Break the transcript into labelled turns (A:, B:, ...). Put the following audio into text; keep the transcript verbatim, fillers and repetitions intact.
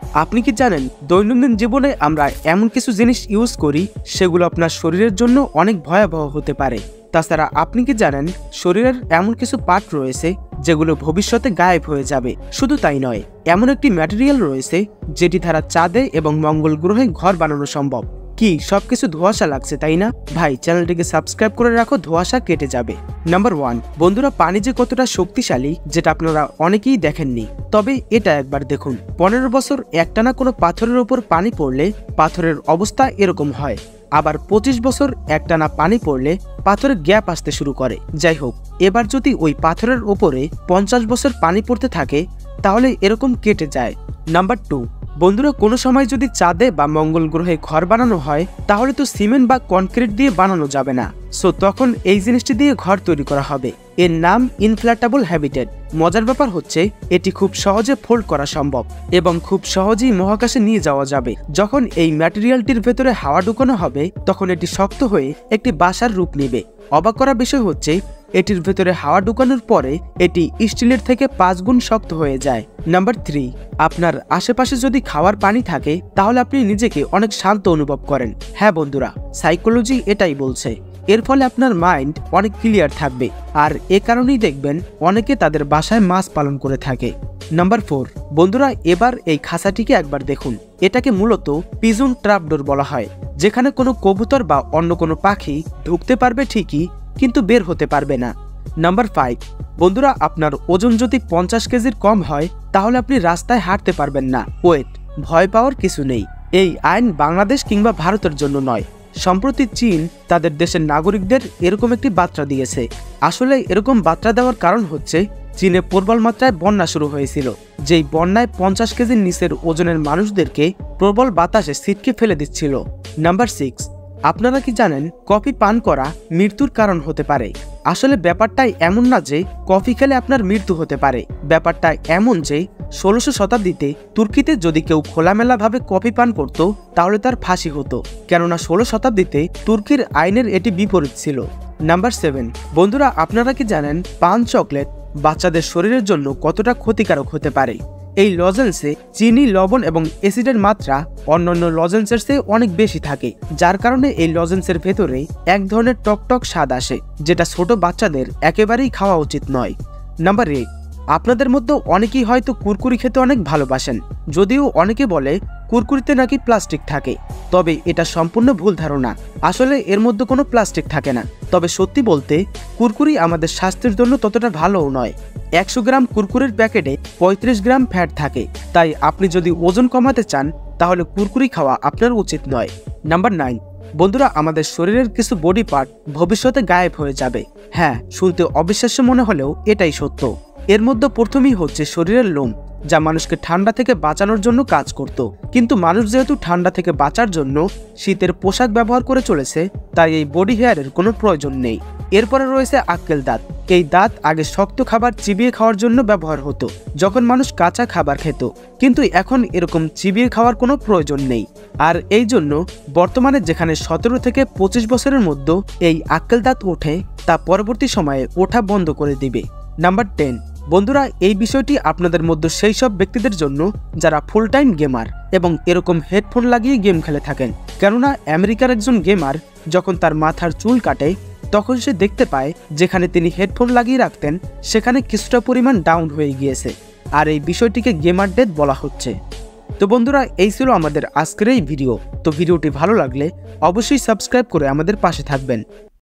A: আপনি কি জানেন দৈনন্দিন জীবনে আমরা এমন কিছু জিনিস ইউজ করি সেগুলো আপনার শরীরের জন্য অনেক ভয়াবহ হতে পারে। তাছাড়া আপনি কি জানেন শরীরের এমন কিছু পার্ট রয়েছে যেগুলো ভবিষ্যতে গায়েব হয়ে যাবে। শুধু তাই নয়, এমন একটি ম্যাটেরিয়াল রয়েছে যেটি দ্বারা চাঁদে এবং মঙ্গল গ্রহে ঘর বানানো সম্ভব। কি সবকিছু ধোঁয়াশা লাগছে, তাই না ভাই? চ্যানেলটিকে সাবস্ক্রাইব করে রাখো, ধোঁয়াশা কেটে যাবে। নাম্বার ওয়ান, বন্ধুরা, পানি যে কতটা শক্তিশালী যেটা আপনারা অনেকেই দেখেননি, তবে এটা একবার দেখুন। পনেরো বছর একটানা কোনো পাথরের উপর পানি পড়লে পাথরের অবস্থা এরকম হয়, আবার পঁচিশ বছর একটানা পানি পড়লে পাথরের গ্যাপ আসতে শুরু করে। যাই হোক, এবার যদি ওই পাথরের ওপরে পঞ্চাশ বছর পানি পড়তে থাকে তাহলে এরকম কেটে যায়। নাম্বার টু, বন্ধুরা, কোনো সময় যদি চাঁদে বা মঙ্গল গ্রহে ঘর বানানো হয় তাহলে তো সিমেন্ট বা কনক্রিট দিয়ে বানানো যাবে না। সো তখন এই জিনিসটি দিয়ে ঘর তৈরি করা হবে। এর নাম ইনফ্ল্যাটেবল হ্যাবিটেট। মজার ব্যাপার হচ্ছে এটি খুব সহজে ফোল্ড করা সম্ভব এবং খুব সহজেই মহাকাশে নিয়ে যাওয়া যাবে। যখন এই ম্যাটেরিয়ালটির ভেতরে হাওয়া ঢুকানো হবে তখন এটি শক্ত হয়ে একটি বাসার রূপ নেবে। অবাক করার বিষয় হচ্ছে এটির ভেতরে হাওয়া ঢুকানোর পরে এটি স্টিলের থেকে পাঁচ গুণ শক্ত হয়ে যায়। নাম্বার থ্রি, আপনার আশেপাশে যদি খাওয়ার পানি থাকে তাহলে আপনি নিজেকে অনেক শান্ত অনুভব করেন। হ্যাঁ বন্ধুরা, সাইকোলজি এটাই বলছে। এর ফলে আপনার মাইন্ড অনেক ক্লিয়ার থাকবে, আর এ কারণেই দেখবেন অনেকে তাদের বাসায় মাছ পালন করে থাকে। নাম্বার ফোর, বন্ধুরা, এবার এই খাঁচাটিকে একবার দেখুন। এটাকে মূলত পিজন ট্র্যাপডোর বলা হয়, যেখানে কোনো কবুতর বা অন্য কোনো পাখি ঢুকতে পারবে ঠিকই, কিন্তু বের হতে পারবে না। নাম্বার ফাইভ, বন্ধুরা, আপনার ওজন যদি পঞ্চাশ কেজির কম হয় তাহলে আপনি রাস্তায় হাঁটতে পারবেন না। ওয়েট, ভয় পাওয়ার কিছু নেই। এই আইন বাংলাদেশ কিংবা ভারতের জন্য নয়। সম্প্রতি চীন তাদের দেশের নাগরিকদের এরকম একটি বার্তা দিয়েছে। আসলে এরকম বার্তা দেওয়ার কারণ হচ্ছে চীনে প্রবল মাত্রায় বন্যা শুরু হয়েছিল, যেই বন্যায় পঞ্চাশ কেজির নিচের ওজনের মানুষদেরকে প্রবল বাতাসে ছিটকে ফেলে দিচ্ছিল। নাম্বার সিক্স, আপনারা কি জানেন কফি পান করা মৃত্যুর কারণ হতে পারে? আসলে ব্যাপারটাই এমন না যে কফি খেলে আপনার মৃত্যু হতে পারে। ব্যাপারটা এমন যে ষোলোশো শতাব্দীতে তুর্কিতে যদি কেউ খোলামেলা ভাবে কফি পান করত তাহলে তার ফাঁসি হতো, কেননা ষোলো শতাব্দীতে তুর্কির আইনের এটি বিপরীত ছিল। নাম্বার সেভেন, বন্ধুরা, আপনারা কি জানেন পান চকলেট বাচ্চাদের শরীরের জন্য কতটা ক্ষতিকারক হতে পারে? এই লজেন্সে চিনি, লবণ এবং অ্যাসিডের মাত্রা অন্যান্য লজেন্সের চেয়ে অনেক বেশি থাকে, যার কারণে এই লজেন্সের ভেতরে এক ধরনের টকটক স্বাদ আসে, যেটা ছোট বাচ্চাদের একেবারেই খাওয়া উচিত নয়। নাম্বার এইট, আপনাদের মধ্যে অনেকেই হয়তো কুরকুরি খেতে অনেক ভালোবাসেন, যদিও অনেকে বলে কুরকুরিতে নাকি প্লাস্টিক থাকে, তবে এটা সম্পূর্ণ ভুল ধারণা। আসলে এর মধ্যে কোনো প্লাস্টিক থাকে না। তবে সত্যি বলতে কুরকুরি আমাদের স্বাস্থ্যের জন্য ততটা ভালোও নয়। একশো গ্রাম কুরকুরির প্যাকেটে পঁয়ত্রিশ গ্রাম ফ্যাট থাকে, তাই আপনি যদি ওজন কমাতে চান তাহলে কুরকুরি খাওয়া আপনার উচিত নয়। নাম্বার নাইন, বন্ধুরা, আমাদের শরীরের কিছু বডি পার্ট ভবিষ্যতে গায়েব হয়ে যাবে। হ্যাঁ, শুনতে অবিশ্বাস্য মনে হলেও এটাই সত্য। এর মধ্যে প্রথমেই হচ্ছে শরীরের লোম, যা মানুষকে ঠান্ডা থেকে বাঁচানোর জন্য কাজ করত। কিন্তু মানুষ যেহেতু ঠান্ডা থেকে বাঁচার জন্য শীতের পোশাক ব্যবহার করে চলেছে, তাই এই বডি হেয়ারের কোনো প্রয়োজন নেই। এরপরে রয়েছে আক্কেল দাঁত। এই দাঁত আগে শক্ত খাবার চিবিয়ে খাওয়ার জন্য ব্যবহার হতো, যখন মানুষ কাঁচা খাবার খেত, কিন্তু এখন এরকম চিবিয়ে খাওয়ার কোনো প্রয়োজন নেই। আর এই জন্য বর্তমানে যেখানে সতেরো থেকে পঁচিশ বছরের মধ্যে এই আক্কেল দাঁত ওঠে, তা পরবর্তী সময়ে ওঠা বন্ধ করে দিবে। নাম্বার টেন, বন্ধুরা, এই বিষয়টি আপনাদের মধ্যে সেই সব ব্যক্তিদের জন্য যারা ফুল টাইম গেমার এবং এরকম হেডফোন লাগিয়ে গেম খেলে থাকেন। কেননা আমেরিকার একজন গেমার যখন তার মাথার চুল কাটে তখন সে দেখতে পায় যেখানে তিনি হেডফোন লাগিয়ে রাখতেন সেখানে কিছুটা পরিমাণ ডাউন হয়ে গিয়েছে, আর এই বিষয়টিকে গেমার ডেথ বলা হচ্ছে। তো বন্ধুরা, এই ছিল আমাদের আজকের এই ভিডিও। তো ভিডিওটি ভালো লাগলে অবশ্যই সাবস্ক্রাইব করে আমাদের পাশে থাকবেন।